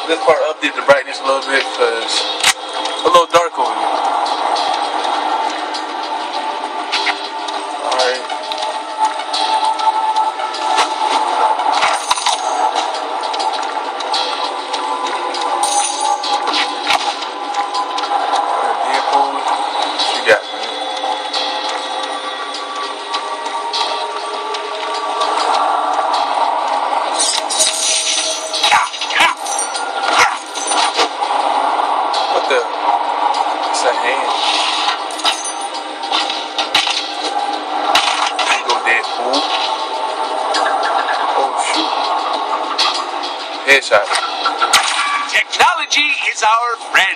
This part update the brightness a little bit because it's a little dark over here. Alright. Vehicle, what you got, man? What the? It's a hand. There you go, Deadpool. Oh, shoot. Headshot. Technology is our friend.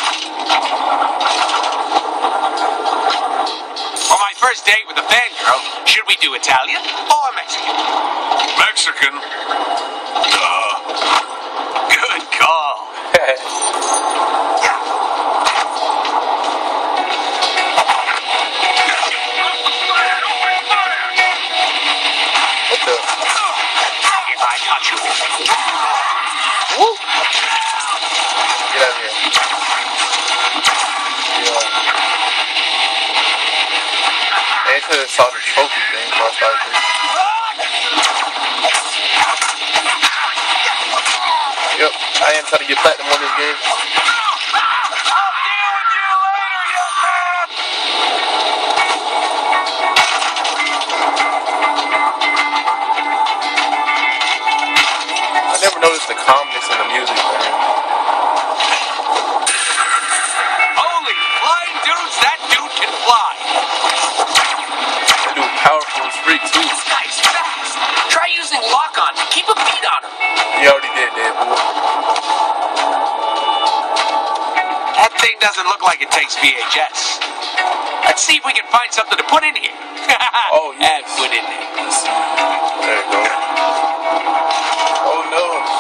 For my first date with a fangirl, should we do Italian or Mexican? Mexican. Duh. Good call. What the? If I touch you. Woo! Get out of here. Yeah. I should have saw the trophy thing before I started this. Yep, I am trying to get platinum on this game. I never noticed the calmness in the music, man. Holy flying dudes, that dude can fly. That dude powerful as freak too. This guy's fast. Try using lock-on to keep a beat on him. You already did, Deadpool. That thing doesn't look like it takes VHS. Let's see if we can find something to put in here. Oh, yes. And put in there. Let's see. There you go. Oh no.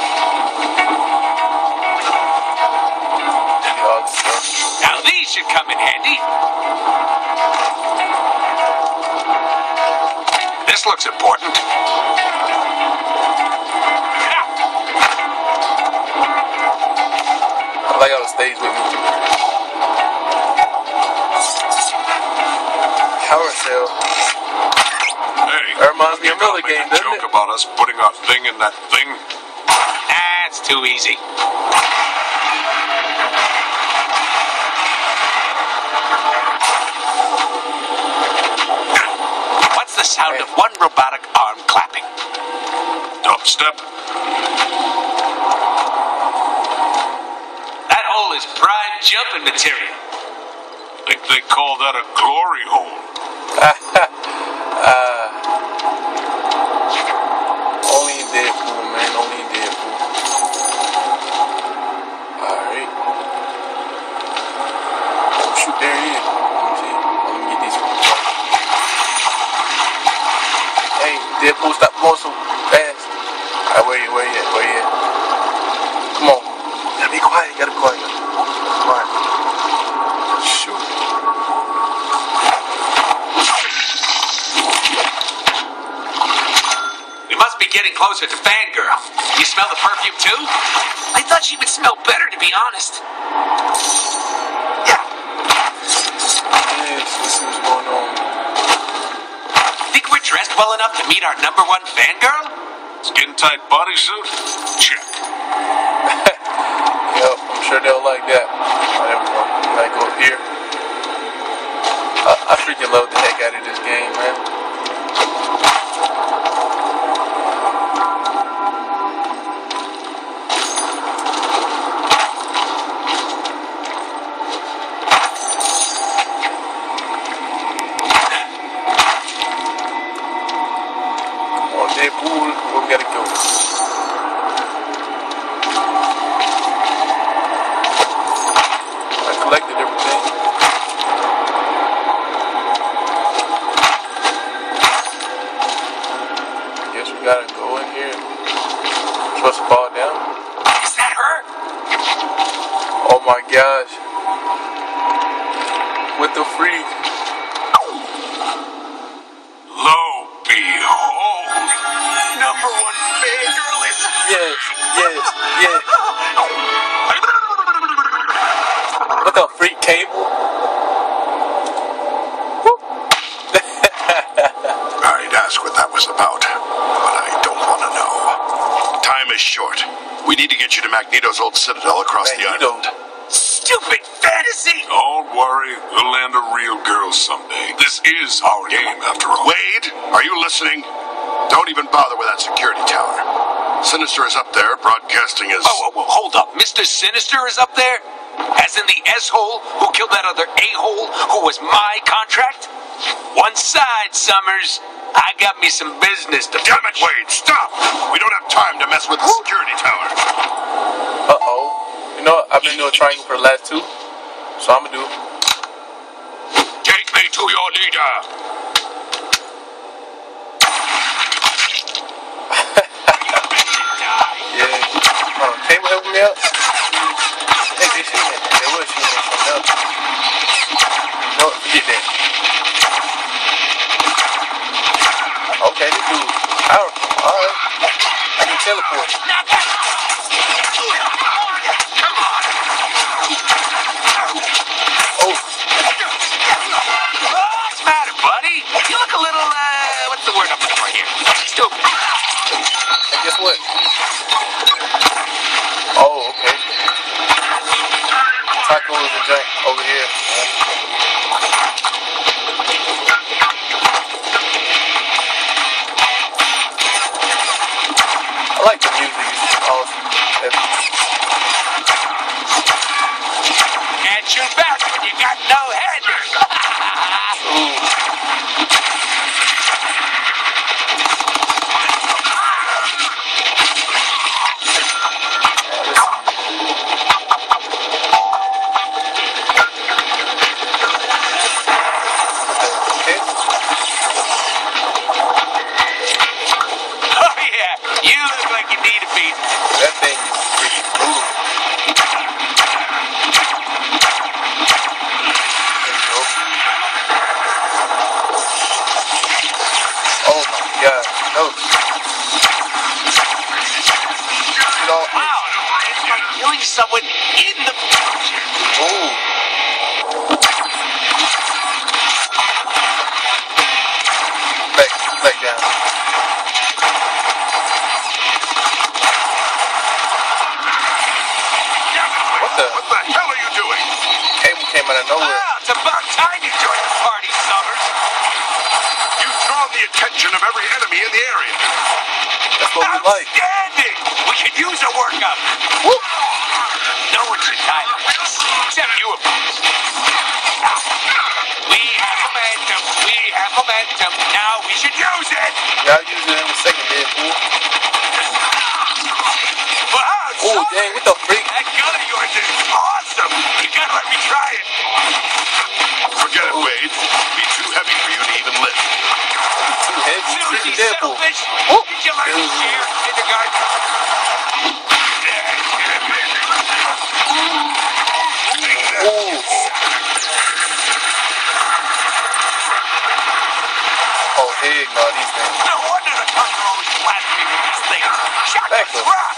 Maybe all the stuff. Now these should come in handy. This looks important. I like how it stays with me. Power cell. Hey, That reminds me of you another gonna make game, a doesn't joke it? about us putting our thing in that thing? That's too easy. What's the sound of one robotic arm clapping? Dubstep? That hole is prime jumping material. Think they call that a glory hole. Only in Deadpool, man. Only in Deadpool. Alright. Oh, shoot, there he is. Let me see. Let me get these. Hey, Deadpool, stop going so fast. Alright, where you at? Come on. Gotta be quiet. Come on. Shoot. We must be getting closer to Fangirl. You smell the perfume too? I thought she would smell better, to be honest. Yes, let's see what's going on. Think we're dressed well enough to meet our number one Fangirl? Skin tight bodysuit? Check. Yep, I'm sure they'll like that. There we go. I go up here. I freaking love the heck out of this game, man. Come on, Deadpool, where we gotta go? I collected everything. Guess we gotta go in here. Supposed to fall down. Is that her? Oh my gosh. With the freak. Lo behold. Number one Fangirl is... Yes. the freak cable? I'd ask what that was about, but I don't want to know. Time is short. We need to get you to Magneto's old citadel across the island. Stupid fantasy! Don't worry, we'll land a real girl someday. This is our game, after all. Wade, are you listening? Don't even bother with that security tower. Sinister is up there, broadcasting his... Oh, hold up. Mr. Sinister is up there? As in the S-hole who killed that other A-hole who was my contract? One side, Summers. I got me some business to... Damn it, Wade, stop! We don't have time to mess with the security tower. Uh-oh. You know what? I've been doing triangle for the last two, so I'm gonna do it. Take me to your leader. Yeah. Cable helping me out? Hey, they shooting at me. They were shooting at something else. No, forget that. Okay, this dude powerful. Alright. I can teleport. Oh. What's the matter, buddy? You look a little, what's the word I'm looking for here? Stupid. And guess what? Oh, okay. Tacos and junk over here. I like the music. It's awesome. Can't shoot back when you got no head. Ooh. That thing is freaking brutal. There you go. Oh my god. No. Wow, it's like killing someone in the future. Ooh. Back down. What the hell are you doing? Cable came out of nowhere. Ah, it's about time you joined the party, Summers. You've drawn the attention of every enemy in the area. That's what we like. Outstanding! We could use a workup. Woo. No one should die, except you, of course. We have momentum. We have momentum. Now we should use it. Yeah, I'll use it in a second, Deadpool. Wow, Oh, dang, what the freak? that gun of yours is awesome. You gotta let me try it. Forget it, Wade. It'd be too heavy for you to even lift. Too heavy. Seriously, Freaking Deadpool. selfish. Oh. Did you learn to cheer in kindergarten? Ooh. Oh, heck no, these things. No wonder the cops are always blasting me with these things. Shut Back the up. rock.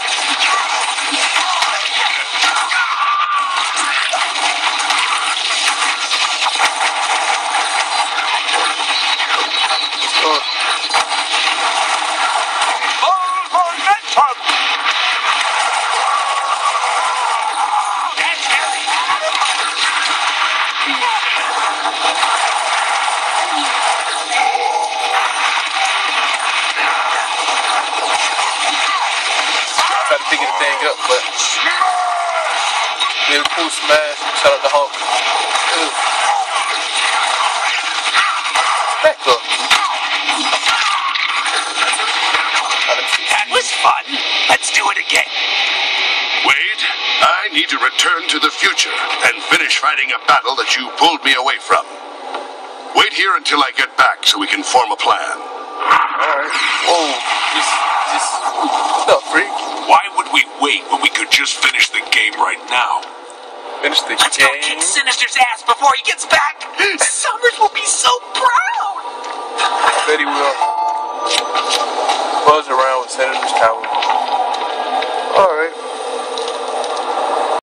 Full momentum. That's heavy. Try to pick the thing up, but Deadpool smash. Shout out to Hulk. Ugh. Back up. That was fun. Let's do it again. Wade, I need to return to the future and finish fighting a battle that you pulled me away from. Wait here until I get back so we can form a plan. Alright. Whoa. What the freak? Why would we wait when we could just finish the game right now? Finish the Let's go game. kick Sinister's ass before he gets back. Summers will be so proud. Bet he will. Buzz around with Senator's Tower. Alright.